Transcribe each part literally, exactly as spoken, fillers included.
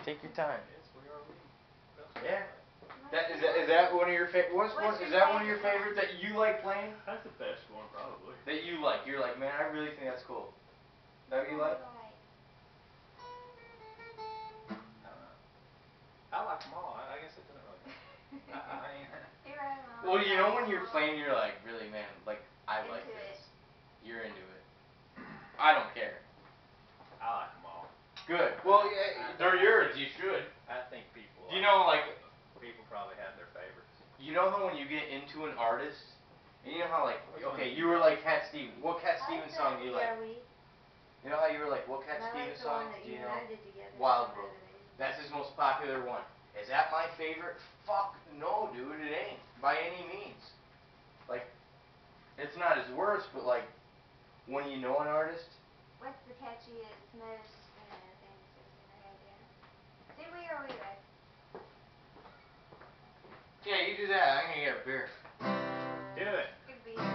Take your time. Yes, we are we. Yeah. That is that is that one of your favorite? What's, what's is that one of your favorites that you like playing? That's the best one, probably. That you like? You're like, man, I really think that's cool. Is that what you like? I don't know. I like them all. I, I guess it doesn't really matter. I, I mean, well, you know when you're playing, you're like, really, man, like I into like this. It. You're into it. I don't care. I like them all. Good. Well, yeah, they're yours. You should. I think people. Do you know, like, people probably have their favorites. You know how when you get into an artist, and you know how like, okay, you were like Cat Stevens. What Cat Stevens song do you like? You know how you were like, what Cat Stevens song do you know? Wild World. That's his most popular one. Is that my favorite? Fuck no, dude, it ain't. By any means. Like, it's not his worst, but like, when you know an artist. What's the catchiest, most, you know, thing that sticks in your head, yeah? Did we or we read? Yeah, you do that. I'm gonna get a beer. Do it. Good beer.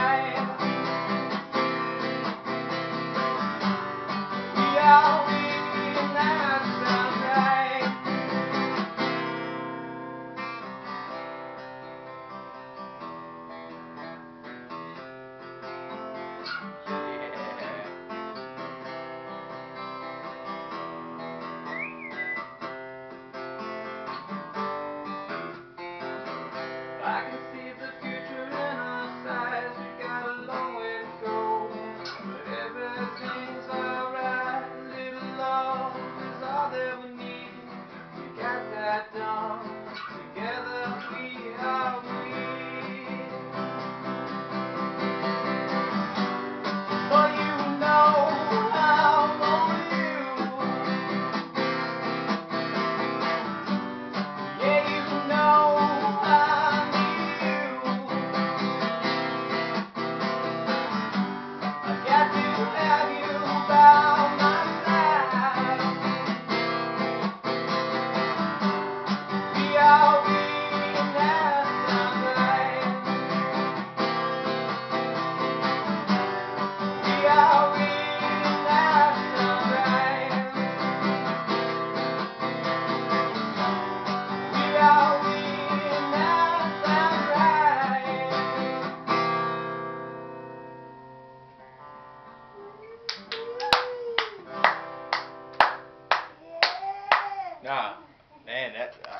Yeah. Nah, man, that